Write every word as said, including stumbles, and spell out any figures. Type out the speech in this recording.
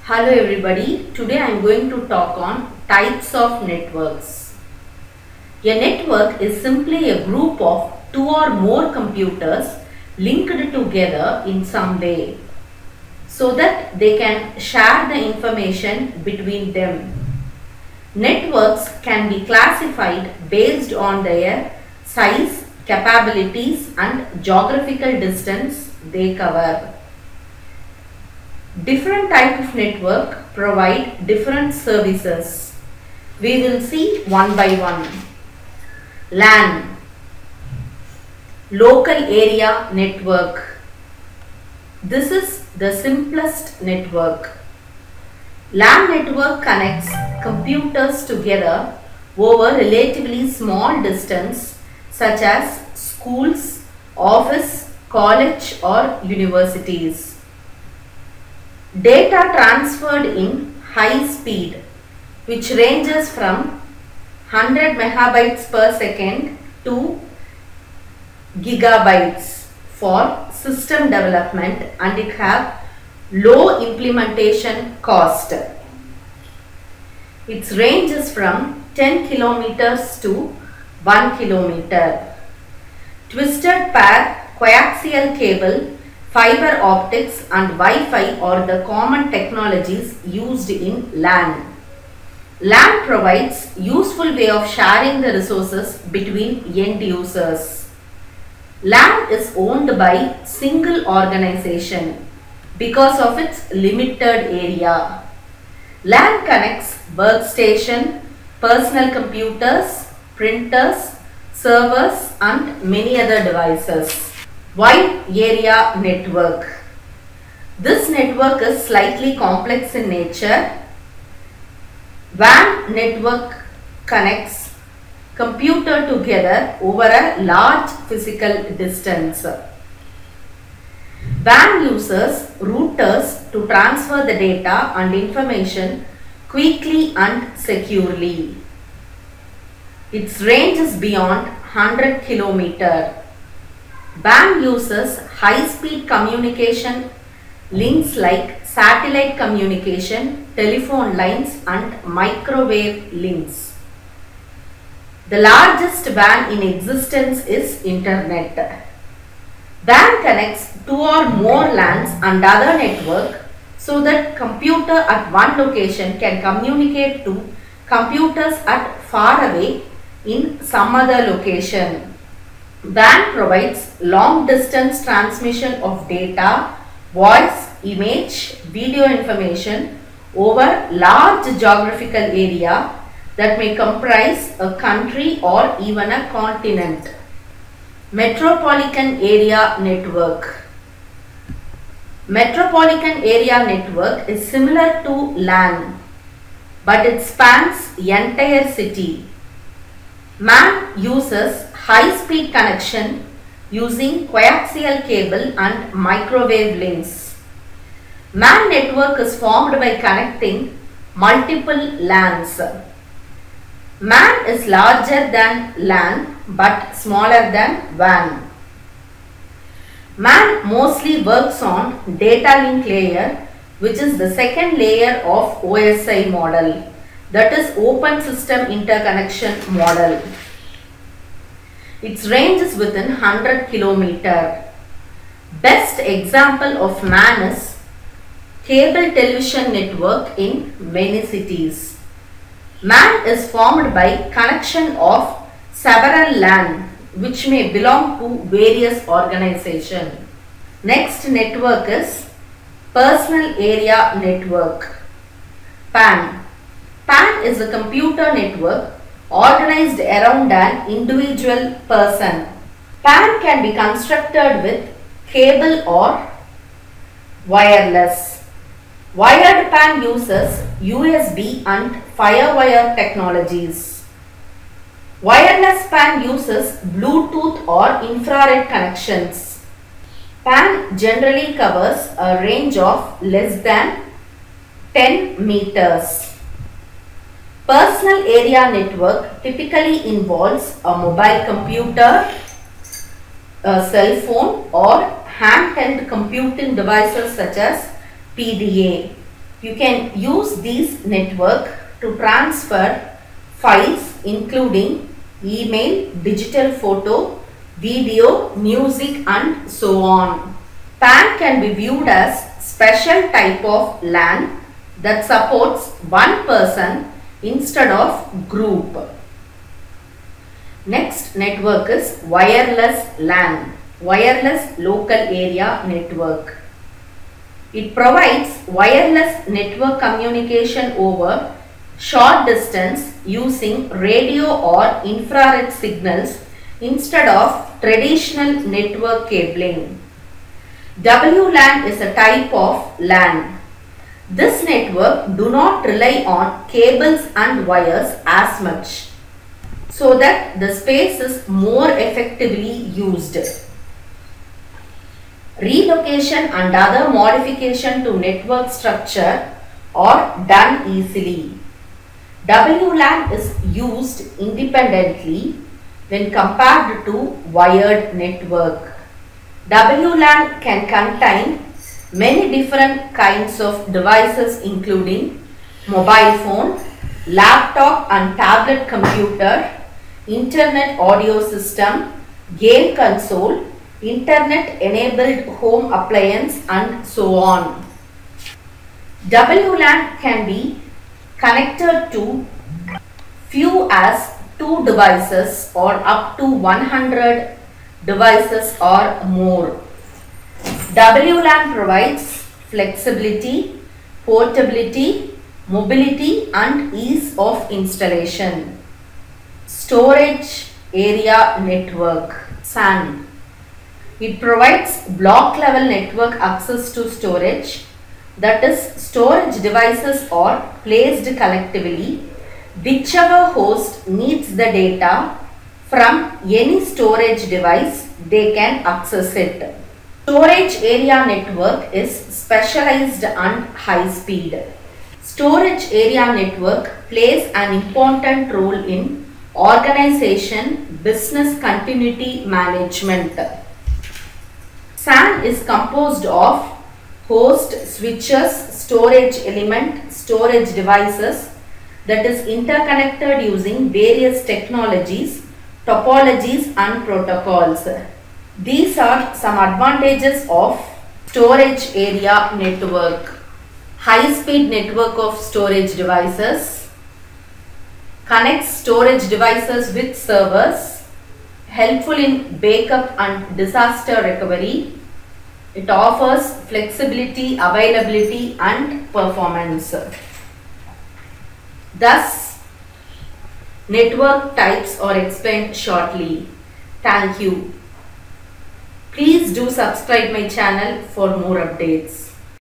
Hello everybody, today I am going to talk on types of networks. A network is simply a group of two or more computers linked together in some way so that they can share the information between them. Networks can be classified based on their size, capabilities and geographical distance they cover. Different type of network provide different services. We will see one by one. LAN, local area network. This is the simplest network. LAN network connects computers together over relatively small distance such as schools, office, college or universities. Data transferred in high speed, which ranges from one hundred megabytes per second to gigabytes for system development, and it have low implementation cost. Its range is from ten kilometers to one kilometer. Twisted pair, coaxial cable, fiber optics and Wi-Fi are the common technologies used in LAN. LAN provides useful way of sharing the resources between end users. LAN is owned by single organization because of its limited area. LAN connects workstation, personal computers, printers, servers and many other devices. Wide area network. This network is slightly complex in nature. W A N network connects computer together over a large physical distance. W A N uses routers to transfer the data and information quickly and securely. Its range is beyond one hundred kilometers. W A N uses high-speed communication links like satellite communication, telephone lines and microwave links. The largest W A N in existence is Internet. W A N connects two or more LANs and other network so that computer at one location can communicate to computers at far away in some other location. W A N provides long distance transmission of data, voice, image, video information over large geographical area that may comprise a country or even a continent. Metropolitan area network. Metropolitan area network is similar to LAN, but it spans the entire city. W A N uses high-speed connection using coaxial cable and microwave links. W A N network is formed by connecting multiple LANs. W A N is larger than LAN but smaller than W A N. W A N mostly works on data link layer, which is the second layer of O S I model, that is Open System Interconnection model. Its range is within one hundred kilometers. Best example of W A N is cable television network in many cities. W A N is formed by connection of several LAN which may belong to various organizations. Next network is personal area network. P A N. P A N is a computer network organized around an individual person. P A N can be constructed with cable or wireless. Wired P A N uses U S B and Firewire technologies. Wireless P A N uses Bluetooth or infrared connections. P A N generally covers a range of less than ten meters. Personal area network typically involves a mobile computer, a cell phone or handheld computing devices such as P D A. You can use this network to transfer files including email, digital photo, video, music and so on. P A N can be viewed as special type of LAN that supports one person instead of group. Next network is wireless LAN, wireless local area network. It provides wireless network communication over short distance using radio or infrared signals instead of traditional network cabling. W LAN is a type of LAN. This network do not rely on cables and wires as much, so that the space is more effectively used. Relocation and other modification to network structure are done easily. W LAN is used independently when compared to wired network. W LAN can contain many different kinds of devices including mobile phone, laptop and tablet computer, internet audio system, game console, internet enabled home appliance and so on. W LAN can be connected to few as two devices or up to one hundred devices or more. W LAN provides flexibility, portability, mobility and ease of installation. Storage area network, S A N. It provides block level network access to storage, that is, storage devices are placed collectively. Whichever host needs the data from any storage device, they can access it. Storage area network is specialized and high speed. Storage area network plays an important role in organization, business continuity management. S A N is composed of host, switches, storage element, storage devices that is interconnected using various technologies, topologies and protocols. These are some advantages of storage area network. High speed network of storage devices, connects storage devices with servers, helpful in backup and disaster recovery. It offers flexibility, availability and performance. Thus, network types are explained shortly. Thank you. Please do subscribe my channel for more updates.